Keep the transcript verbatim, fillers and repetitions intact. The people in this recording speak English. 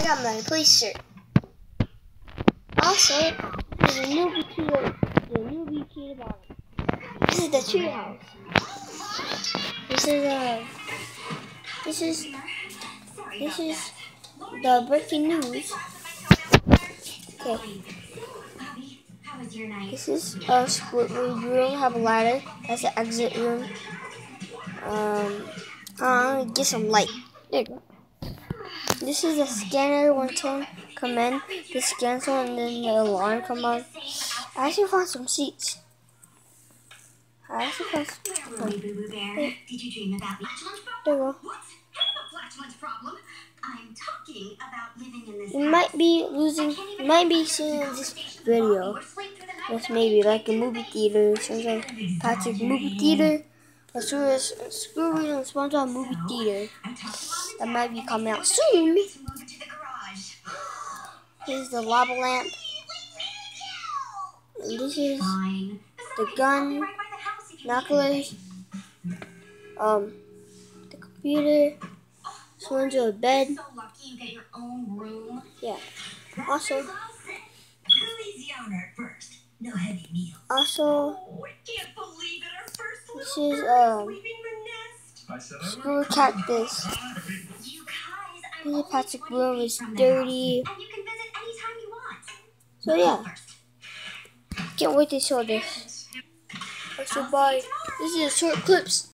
got my police shirt. Also, there's a newbie key. The newbie key at the bottom. This is the tree house. This is uh. This is this is the breaking news. Okay. This is a split room. Have a ladder. That's the exit room. Um, uh, get some light. There you go. This is a scanner. When someone come in, the scan someone, and then the alarm come on. I actually found some seats. I actually found some. Oh. Hey. Did you dream about me? There you go. What? Flatulence problem? I'm talking about living in this you might be losing, you might be seeing this video. This maybe like a movie theater, sounds like Patrick movie theater, or Scooby and SpongeBob movie theater. That might be coming out soon. Here's the lava lamp. And this is the gun, binoculars, um, the computer. Someone's in a bed. So lucky you get your own room. Yeah. Also, who is the owner first? No heavy meals. Also, oh, I can't believe it. Our first this is um screw cactus. This is Patrick's room. It's dirty. And you can visit anytime you want. So yeah, can't wait to show this. So bye. This is short clips.